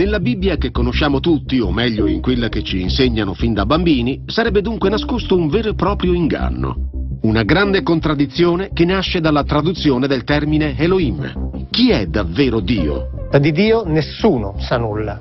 Nella Bibbia che conosciamo tutti, o meglio in quella che ci insegnano fin da bambini, sarebbe dunque nascosto un vero e proprio inganno. Una grande contraddizione che nasce dalla traduzione del termine Elohim. Chi è davvero Dio? Di Dio nessuno sa nulla.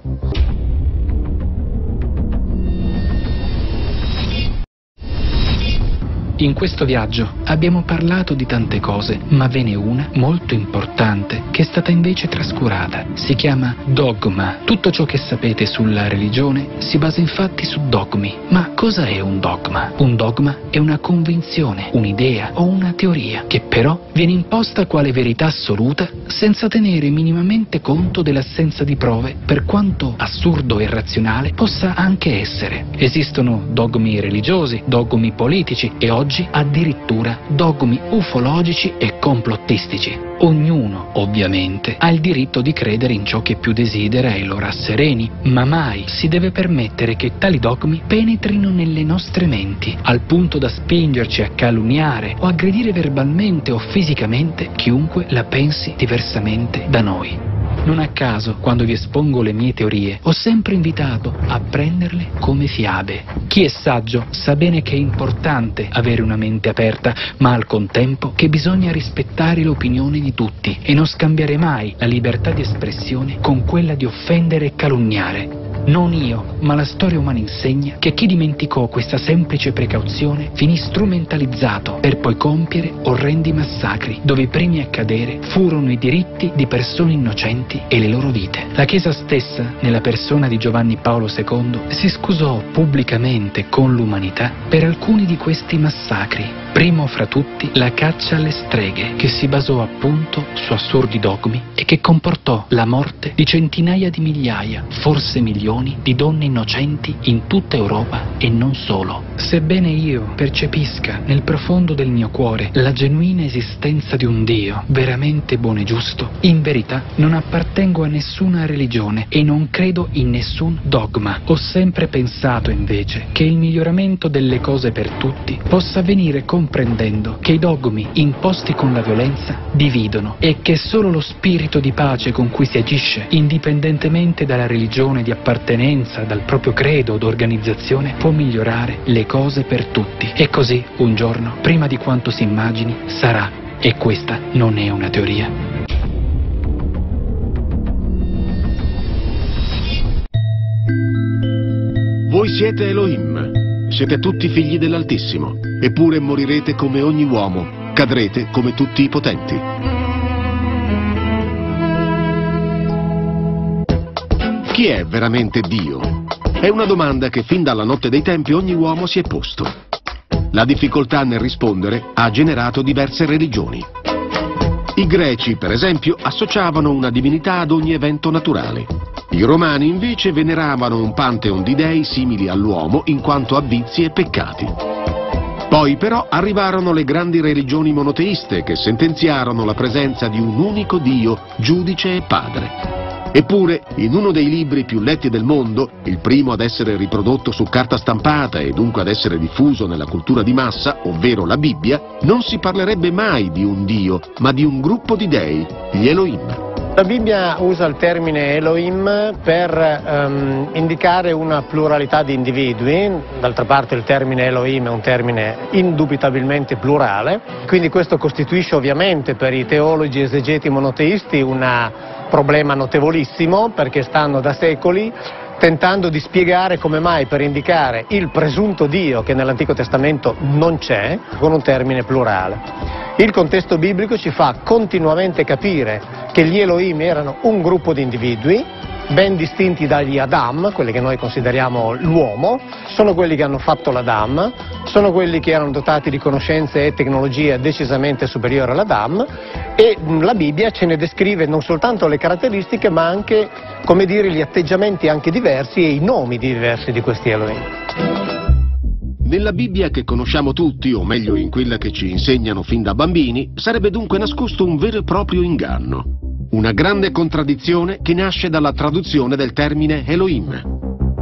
In questo viaggio abbiamo parlato di tante cose, ma ve n'è una molto importante che è stata invece trascurata. Si chiama dogma. Tutto ciò che sapete sulla religione si basa infatti su dogmi. Ma cosa è un dogma? Un dogma è una convinzione, un'idea o una teoria che però viene imposta quale verità assoluta senza tenere minimamente conto dell'assenza di prove, per quanto assurdo e irrazionale possa anche essere. Esistono dogmi religiosi, dogmi politici e oggi addirittura dogmi ufologici e complottistici. Ognuno, ovviamente, ha il diritto di credere in ciò che più desidera e lo rassereni, ma mai si deve permettere che tali dogmi penetrino nelle nostre menti, al punto da spingerci a calunniare o aggredire verbalmente o fisicamente chiunque la pensi diversamente da noi. Non a caso, quando vi espongo le mie teorie, ho sempre invitato a prenderle come fiabe. Chi è saggio sa bene che è importante avere una mente aperta, ma al contempo che bisogna rispettare l'opinione di tutti e non scambiare mai la libertà di espressione con quella di offendere e calunniare. Non io, ma la storia umana insegna che chi dimenticò questa semplice precauzione finì strumentalizzato per poi compiere orrendi massacri, dove i primi a cadere furono i diritti di persone innocenti e le loro vite. La Chiesa stessa, nella persona di Giovanni Paolo II, si scusò pubblicamente con l'umanità per alcuni di questi massacri. Primo fra tutti la caccia alle streghe, che si basò appunto su assurdi dogmi e che comportò la morte di centinaia di migliaia, forse milioni, di donne innocenti in tutta Europa e non solo. Sebbene io percepisca nel profondo del mio cuore la genuina esistenza di un Dio veramente buono e giusto, in verità non appartengo a nessuna religione e non credo in nessun dogma. Ho sempre pensato invece che il miglioramento delle cose per tutti possa avvenire comprendendo che i dogmi imposti con la violenza dividono e che solo lo spirito di pace con cui si agisce, indipendentemente dalla religione di appartenenza, dal proprio credo o organizzazione, può migliorare le cose per tutti. E così, un giorno, prima di quanto si immagini, sarà. E questa non è una teoria. Voi siete Elohim, siete tutti figli dell'Altissimo, eppure morirete come ogni uomo, cadrete come tutti i potenti. Chi è veramente Dio? È una domanda che fin dalla notte dei tempi ogni uomo si è posto. La difficoltà nel rispondere ha generato diverse religioni. I greci, per esempio, associavano una divinità ad ogni evento naturale. I romani invece veneravano un pantheon di dei simili all'uomo in quanto a vizi e peccati. Poi però arrivarono le grandi religioni monoteiste che sentenziarono la presenza di un unico Dio, giudice e padre. Eppure, in uno dei libri più letti del mondo, il primo ad essere riprodotto su carta stampata e dunque ad essere diffuso nella cultura di massa, ovvero la Bibbia, non si parlerebbe mai di un Dio, ma di un gruppo di dei, gli Elohim. La Bibbia usa il termine Elohim per indicare una pluralità di individui. D'altra parte il termine Elohim è un termine indubitabilmente plurale, quindi questo costituisce ovviamente per i teologi esegeti monoteisti un problema notevolissimo, perché stanno da secoli tentando di spiegare come mai per indicare il presunto Dio, che nell'Antico Testamento non c'è, con un termine plurale. Il contesto biblico ci fa continuamente capire che gli Elohim erano un gruppo di individui, ben distinti dagli Adam, quelli che noi consideriamo l'uomo, sono quelli che hanno fatto l'Adam, sono quelli che erano dotati di conoscenze e tecnologie decisamente superiori all'Adam, e la Bibbia ce ne descrive non soltanto le caratteristiche ma anche, come dire, gli atteggiamenti anche diversi e i nomi diversi di questi Elohim. Nella Bibbia che conosciamo tutti, o meglio in quella che ci insegnano fin da bambini, sarebbe dunque nascosto un vero e proprio inganno. Una grande contraddizione che nasce dalla traduzione del termine Elohim.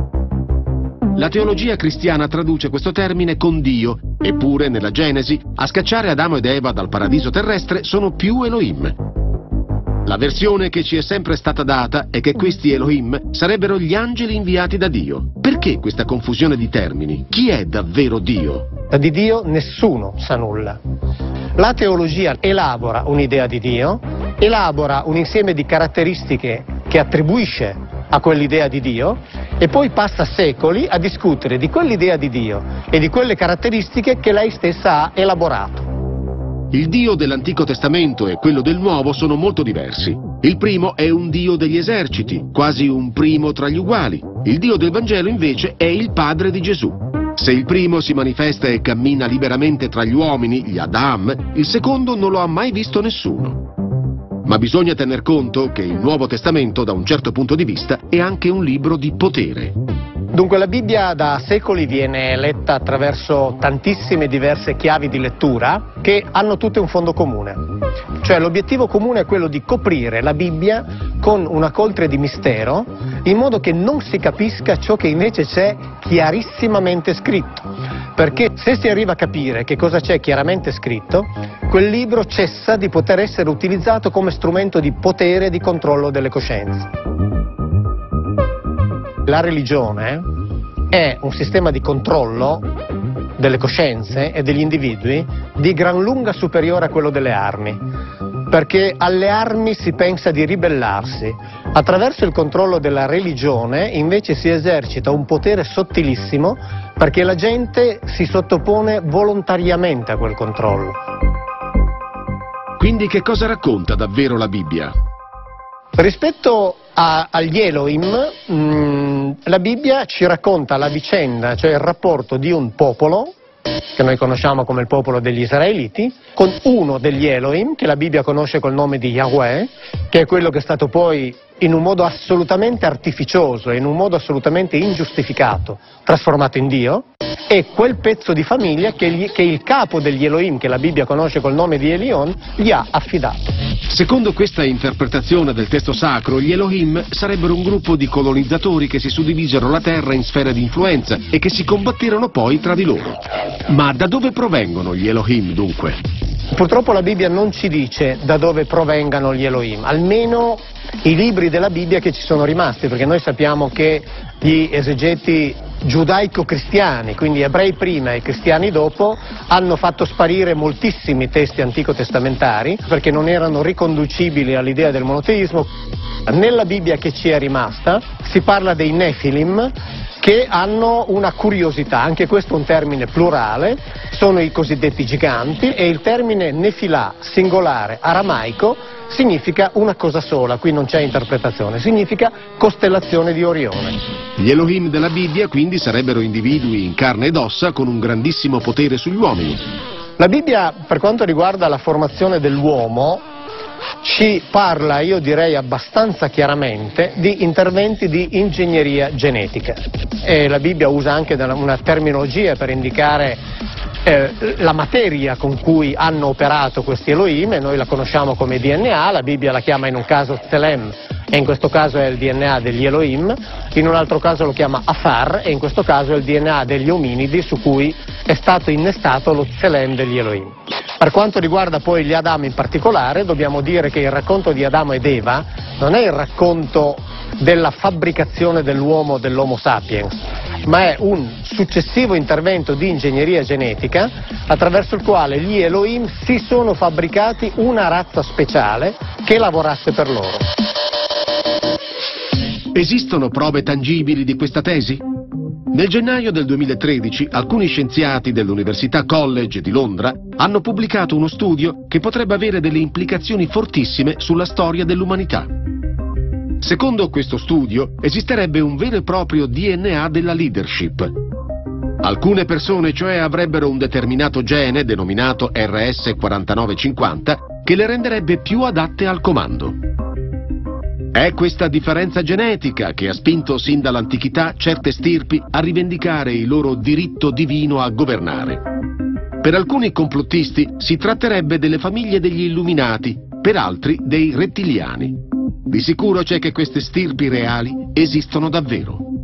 La teologia cristiana traduce questo termine con Dio, eppure nella Genesi a scacciare Adamo ed Eva dal paradiso terrestre sono più Elohim. La versione che ci è sempre stata data è che questi Elohim sarebbero gli angeli inviati da Dio. Perché questa confusione di termini? Chi è davvero Dio? Di Dio nessuno sa nulla. La teologia elabora un'idea di Dio, elabora un insieme di caratteristiche che attribuisce a quell'idea di Dio e poi passa secoli a discutere di quell'idea di Dio e di quelle caratteristiche che lei stessa ha elaborato. Il Dio dell'Antico Testamento e quello del Nuovo sono molto diversi. Il primo è un Dio degli eserciti, quasi un primo tra gli uguali. Il Dio del Vangelo invece è il Padre di Gesù. Se il primo si manifesta e cammina liberamente tra gli uomini, gli Adam, il secondo non lo ha mai visto nessuno. Ma bisogna tener conto che il Nuovo Testamento, da un certo punto di vista, è anche un libro di potere. Dunque la Bibbia da secoli viene letta attraverso tantissime diverse chiavi di lettura che hanno tutte un fondo comune. Cioè l'obiettivo comune è quello di coprire la Bibbia con una coltre di mistero in modo che non si capisca ciò che invece c'è chiarissimamente scritto. Perché se si arriva a capire che cosa c'è chiaramente scritto, quel libro cessa di poter essere utilizzato come strumento di potere e di controllo delle coscienze. La religione è un sistema di controllo delle coscienze e degli individui di gran lunga superiore a quello delle armi, perché alle armi si pensa di ribellarsi. Attraverso il controllo della religione invece si esercita un potere sottilissimo perché la gente si sottopone volontariamente a quel controllo. Quindi che cosa racconta davvero la Bibbia? Rispetto agli Elohim, la Bibbia ci racconta la vicenda, cioè il rapporto di un popolo, che noi conosciamo come il popolo degli Israeliti, con uno degli Elohim, che la Bibbia conosce col nome di Yahweh, che è quello che è stato poi in un modo assolutamente artificioso, in un modo assolutamente ingiustificato, trasformato in Dio, e quel pezzo di famiglia che il capo degli Elohim, che la Bibbia conosce col nome di Elion, gli ha affidato. Secondo questa interpretazione del testo sacro, gli Elohim sarebbero un gruppo di colonizzatori che si suddivisero la terra in sfere di influenza e che si combatterono poi tra di loro. Ma da dove provengono gli Elohim, dunque? Purtroppo la Bibbia non ci dice da dove provengano gli Elohim, almeno i libri della Bibbia che ci sono rimasti, perché noi sappiamo che gli esegeti giudaico-cristiani, quindi ebrei prima e cristiani dopo, hanno fatto sparire moltissimi testi antico-testamentari perché non erano riconducibili all'idea del monoteismo. Nella Bibbia che ci è rimasta si parla dei Nefilim, che hanno una curiosità, anche questo è un termine plurale, sono i cosiddetti giganti, e il termine Nefilà, singolare, aramaico, significa una cosa sola, qui non c'è interpretazione, significa costellazione di Orione. Gli Elohim della Bibbia quindi sarebbero individui in carne ed ossa con un grandissimo potere sugli uomini. La Bibbia, per quanto riguarda la formazione dell'uomo, ci parla, io direi abbastanza chiaramente, di interventi di ingegneria genetica. E la Bibbia usa anche una terminologia per indicare la materia con cui hanno operato questi Elohim, e noi la conosciamo come DNA, la Bibbia la chiama in un caso Tselem, e in questo caso è il DNA degli Elohim, in un altro caso lo chiama Afar, e in questo caso è il DNA degli ominidi su cui è stato innestato lo Tselem degli Elohim. Per quanto riguarda poi gli Adam in particolare, dobbiamo dire che il racconto di Adamo ed Eva non è il racconto della fabbricazione dell'uomo, dell'Homo sapiens, ma è un successivo intervento di ingegneria genetica attraverso il quale gli Elohim si sono fabbricati una razza speciale che lavorasse per loro. Esistono prove tangibili di questa tesi? Nel gennaio del 2013 alcuni scienziati dell'Università College di Londra hanno pubblicato uno studio che potrebbe avere delle implicazioni fortissime sulla storia dell'umanità. Secondo questo studio esisterebbe un vero e proprio DNA della leadership. Alcune persone cioè avrebbero un determinato gene denominato RS4950 che le renderebbe più adatte al comando. È questa differenza genetica che ha spinto sin dall'antichità certe stirpi a rivendicare il loro diritto divino a governare. Per alcuni complottisti si tratterebbe delle famiglie degli Illuminati, per altri dei rettiliani. Di sicuro c'è che queste stirpi reali esistono davvero.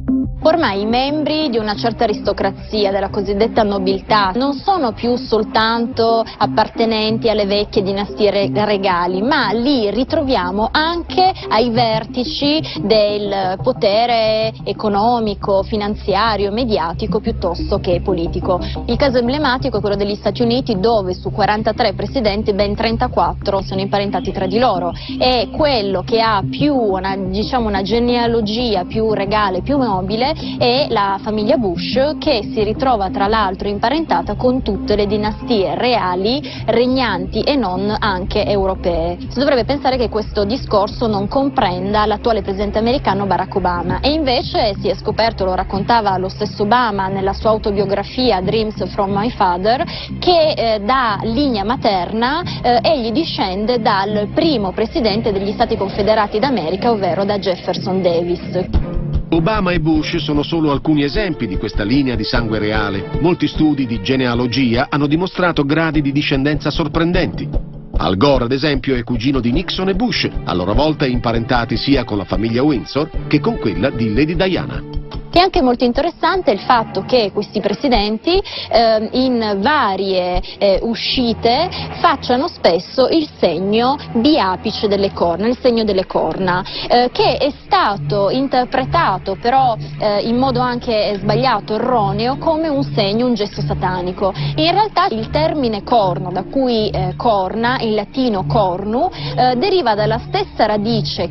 Ormai i membri di una certa aristocrazia, della cosiddetta nobiltà, non sono più soltanto appartenenti alle vecchie dinastie regali, ma li ritroviamo anche ai vertici del potere economico, finanziario, mediatico piuttosto che politico. Il caso emblematico è quello degli Stati Uniti, dove su 43 presidenti ben 34 sono imparentati tra di loro, e quello che ha più una genealogia più regale, più nobile è la famiglia Bush, che si ritrova tra l'altro imparentata con tutte le dinastie reali regnanti e non anche europee. Si dovrebbe pensare che questo discorso non comprenda l'attuale presidente americano Barack Obama, e invece si è scoperto, lo raccontava lo stesso Obama nella sua autobiografia Dreams from My Father, che da linea materna egli discende dal primo presidente degli Stati Confederati d'America, ovvero da Jefferson Davis. Obama e Bush sono solo alcuni esempi di questa linea di sangue reale. Molti studi di genealogia hanno dimostrato gradi di discendenza sorprendenti. Al Gore, ad esempio, è cugino di Nixon e Bush, a loro volta imparentati sia con la famiglia Windsor che con quella di Lady Diana. È anche molto interessante il fatto che questi presidenti in varie uscite facciano spesso il segno biapice delle corna, il segno delle corna, che è stato interpretato però in modo anche sbagliato, erroneo, come un segno, un gesto satanico. In realtà il termine corno, da cui corna, in latino cornu, deriva dalla stessa radice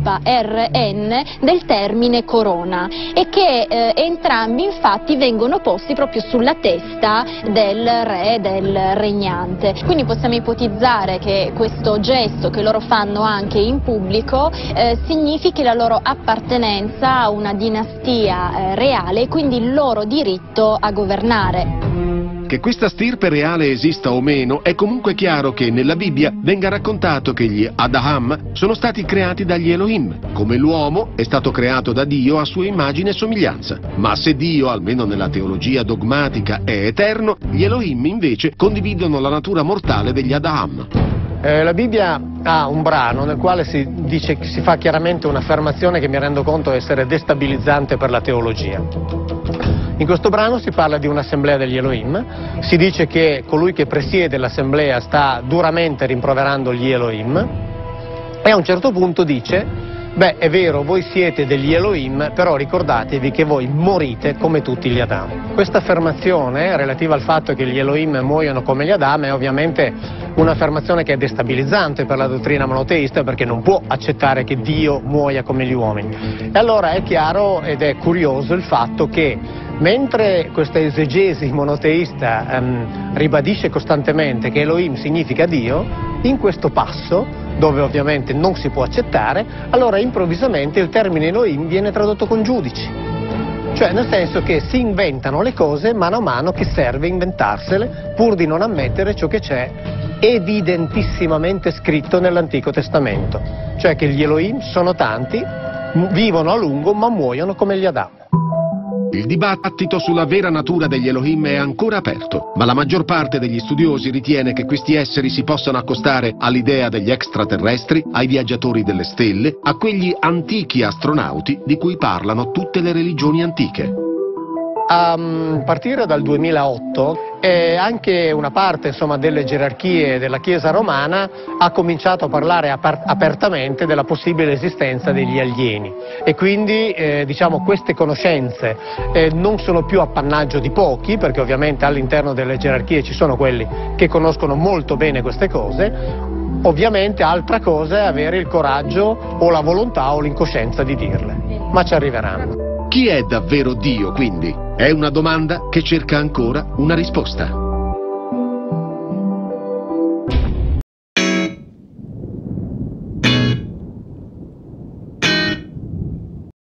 KRN del termine corona, e che entrambi infatti vengono posti proprio sulla testa del re, del regnante. Quindi possiamo ipotizzare che questo gesto che loro fanno anche in pubblico significhi la loro appartenenza a una dinastia reale, e quindi il loro diritto a governare. Che questa stirpe reale esista o meno, è comunque chiaro che nella Bibbia venga raccontato che gli Adaham sono stati creati dagli Elohim, come l'uomo è stato creato da Dio a sua immagine e somiglianza. Ma se Dio, almeno nella teologia dogmatica, è eterno, gli Elohim invece condividono la natura mortale degli Adaham. La Bibbia ha un brano nel quale si fa chiaramente un'affermazione che mi rendo conto essere destabilizzante per la teologia. In questo brano si parla di un'assemblea degli Elohim, si dice che colui che presiede l'assemblea sta duramente rimproverando gli Elohim, e a un certo punto dice: beh, è vero, voi siete degli Elohim, però ricordatevi che voi morite come tutti gli Adam. Questa affermazione relativa al fatto che gli Elohim muoiono come gli Adam è ovviamente un'affermazione che è destabilizzante per la dottrina monoteista, perché non può accettare che Dio muoia come gli uomini. E allora è chiaro ed è curioso il fatto che mentre questa esegesi monoteista ribadisce costantemente che Elohim significa Dio, in questo passo, dove ovviamente non si può accettare, allora improvvisamente il termine Elohim viene tradotto con giudici. Cioè nel senso che si inventano le cose mano a mano che serve inventarsele, pur di non ammettere ciò che c'è evidentissimamente scritto nell'Antico Testamento. Cioè che gli Elohim sono tanti, vivono a lungo ma muoiono come gli Adam. Il dibattito sulla vera natura degli Elohim è ancora aperto, ma la maggior parte degli studiosi ritiene che questi esseri si possano accostare all'idea degli extraterrestri, ai viaggiatori delle stelle, a quegli antichi astronauti di cui parlano tutte le religioni antiche. A partire dal 2008 anche una parte delle gerarchie della Chiesa romana ha cominciato a parlare apertamente della possibile esistenza degli alieni, e quindi queste conoscenze non sono più appannaggio di pochi, perché ovviamente all'interno delle gerarchie ci sono quelli che conoscono molto bene queste cose. Ovviamente altra cosa è avere il coraggio o la volontà o l'incoscienza di dirle, ma ci arriveranno. Chi è davvero Dio, quindi? È una domanda che cerca ancora una risposta.